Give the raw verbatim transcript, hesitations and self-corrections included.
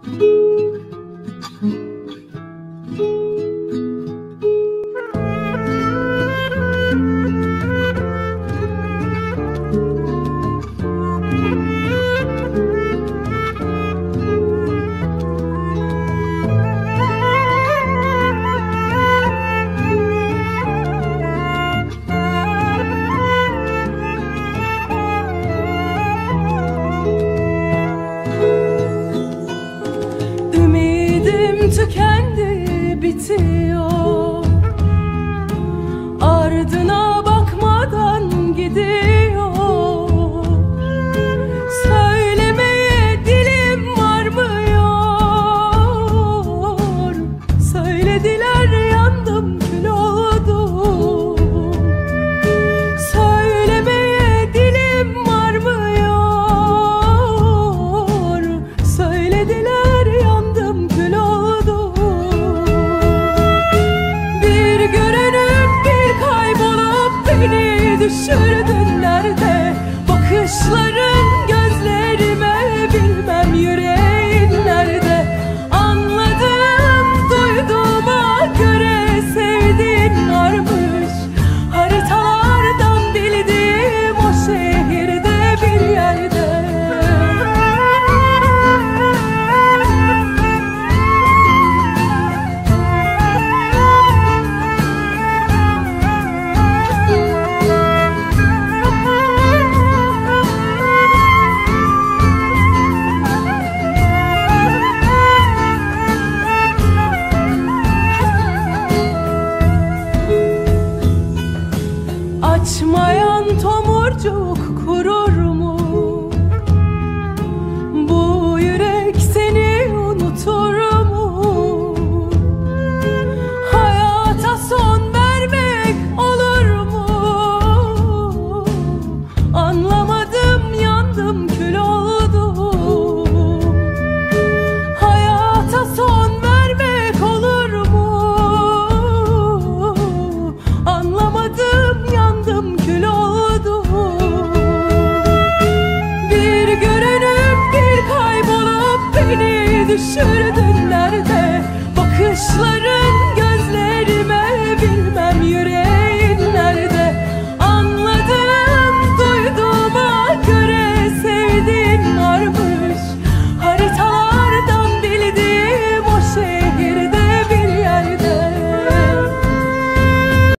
Tükendi, bitiyor. Ardına bakmadan gidiyor. Söylemeye dilim varmıyor. Söylediler, yandım, kül oldum. Söylemeye dilim varmıyor. Söylediler, yandım, kül oldum. Beni düşürdün nerede? Bakışların gözlerime, bilmem yüreğin nerede? Anladım, duyduğuma göre sevdiğin varmış. Haritalardan bildiğim o şehirde bir yerde. Açmayan tomurcuk kurur mu? Bu yürek seni unutur mu? Hayata son vermek olur mu? Anlamadım, yandım, kül oldum. Hayata son vermek olur mu? Anlamadım, yandım, kül oldum. Bir görünüp bir kaybolup beni düşürdü.